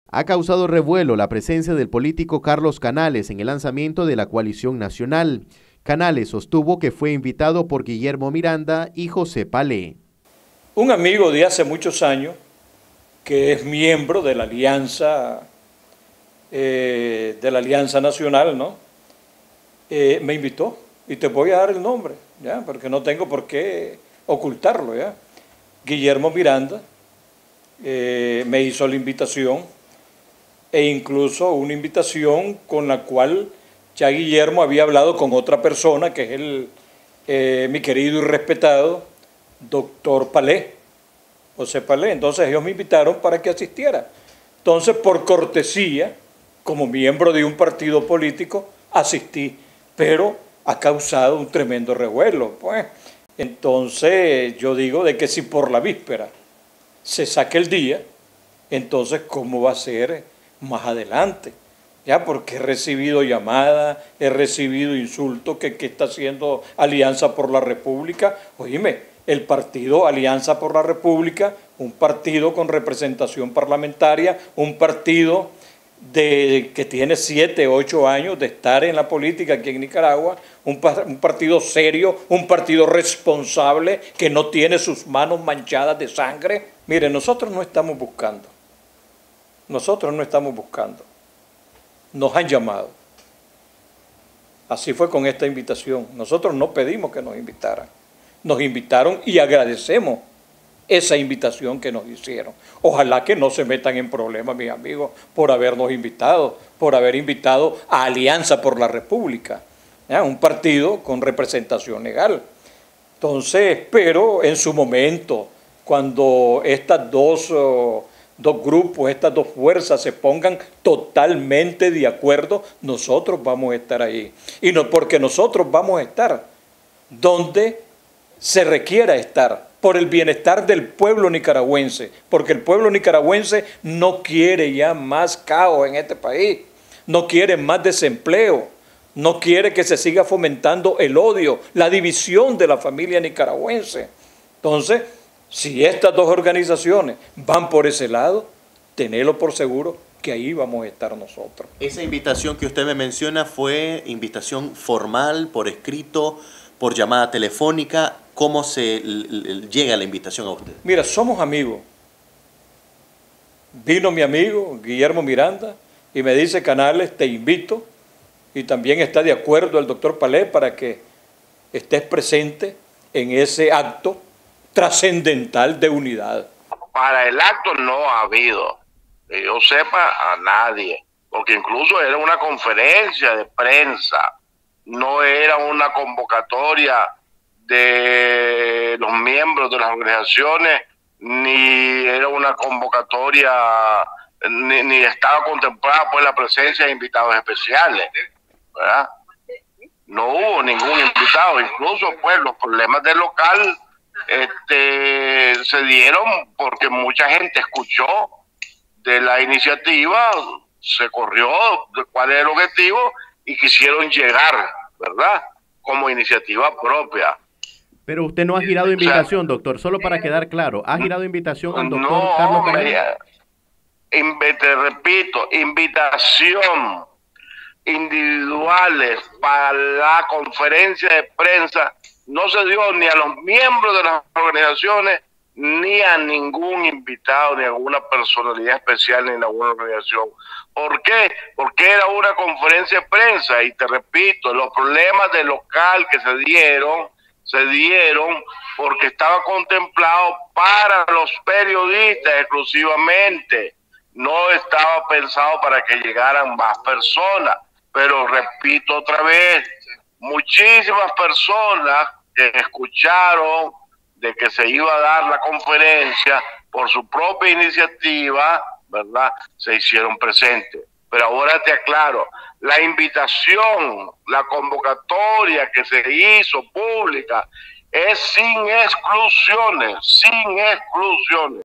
Ha causado revuelo la presencia del político Carlos Canales en el lanzamiento de la coalición nacional. Canales sostuvo que fue invitado por Guillermo Miranda y José Palé. Un amigo de hace muchos años, que es miembro de la Alianza Nacional, ¿no? Me invitó y te voy a dar el nombre, ¿ya? Porque no tengo por qué ocultarlo, ¿ya? Guillermo Miranda me hizo la invitación e incluso una invitación con la cual ya Guillermo había hablado con otra persona, que es mi querido y respetado doctor Palé, José Palé. Entonces ellos me invitaron para que asistiera. Entonces, por cortesía, como miembro de un partido político, asistí, pero ha causado un tremendo revuelo, pues. Entonces, yo digo de que si por la víspera se saque el día, entonces, ¿cómo va a ser más adelante? Ya, porque he recibido llamadas, he recibido insultos, que está haciendo Alianza por la República. Oíme, el partido Alianza por la República, un partido con representación parlamentaria, un partido que tiene 7, 8 años de estar en la política aquí en Nicaragua, un partido serio, un partido responsable, que no tiene sus manos manchadas de sangre. Mire, nosotros no estamos buscando. Nos han llamado. Así fue con esta invitación. Nosotros no pedimos que nos invitaran. Nos invitaron y agradecemos esa invitación que nos hicieron. Ojalá que no se metan en problemas, mis amigos, por habernos invitado, por haber invitado a Alianza por la República, ¿ya? Un partido con representación legal. Entonces, pero en su momento, cuando estas dos grupos, estas dos fuerzas se pongan totalmente de acuerdo, nosotros vamos a estar ahí. Y no porque nosotros vamos a estar donde se requiera estar, por el bienestar del pueblo nicaragüense, porque el pueblo nicaragüense no quiere ya más caos en este país, no quiere más desempleo, no quiere que se siga fomentando el odio, la división de la familia nicaragüense. Entonces, si estas dos organizaciones van por ese lado, tenedlo por seguro que ahí vamos a estar nosotros. Esa invitación que usted me menciona fue invitación formal, por escrito, por llamada telefónica. ¿Cómo se llega la invitación a usted? Mira, somos amigos. Vino mi amigo Guillermo Miranda y me dice: Canales, te invito, y también está de acuerdo el doctor Palé para que estés presente en ese acto trascendental de unidad. Para el acto no ha habido, que yo sepa, a nadie, porque incluso era una conferencia de prensa, no era una convocatoria de los miembros de las organizaciones, ni era una convocatoria, ni estaba contemplada por la presencia de invitados especiales, ¿verdad? No hubo ningún invitado, incluso pues los problemas del local se dieron porque mucha gente escuchó de la iniciativa, se corrió de cuál era el objetivo y quisieron llegar, ¿verdad?, como iniciativa propia. Pero usted no ha girado invitación, doctor, solo para quedar claro, ¿ha girado invitación al doctor No, Carlos Canales? Te repito, invitación individuales para la conferencia de prensa no se dio ni a los miembros de las organizaciones, ni a ningún invitado, ni a alguna personalidad especial, ni a alguna organización. ¿Por qué? Porque era una conferencia de prensa, y te repito, los problemas del local que se dieron porque estaba contemplado para los periodistas exclusivamente, no estaba pensado para que llegaran más personas. Pero repito otra vez, muchísimas personas que escucharon de que se iba a dar la conferencia por su propia iniciativa, ¿verdad?, se hicieron presentes. Pero ahora te aclaro, la invitación, la convocatoria que se hizo pública es sin exclusiones, sin exclusiones.